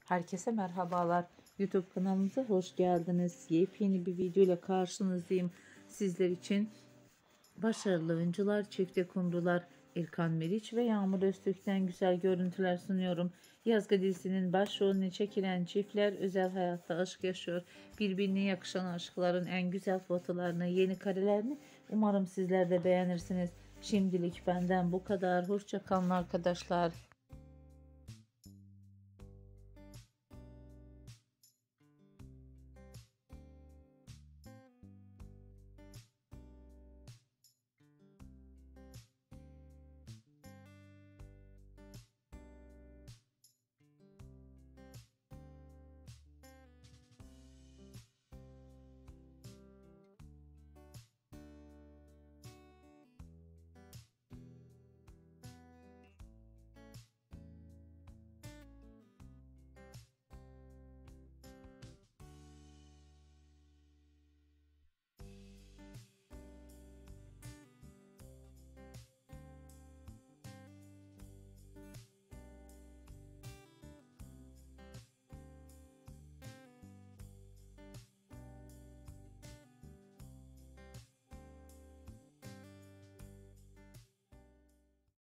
Herkese merhabalar. YouTube kanalımıza hoş geldiniz. Yepyeni bir video ile karşınızdayım. Sizler için başarılı oyuncular, çifte kumrular İlkan Meriç ve Yağmur Öztürk'ten güzel görüntüler sunuyorum. Yazgı dizisinin başrolünü çekilen çiftler özel hayatta aşk yaşıyor. Birbirine yakışan aşkların en güzel fotolarını, yeni karelerini umarım sizler de beğenirsiniz. Şimdilik benden bu kadar. Hoşça kalın arkadaşlar.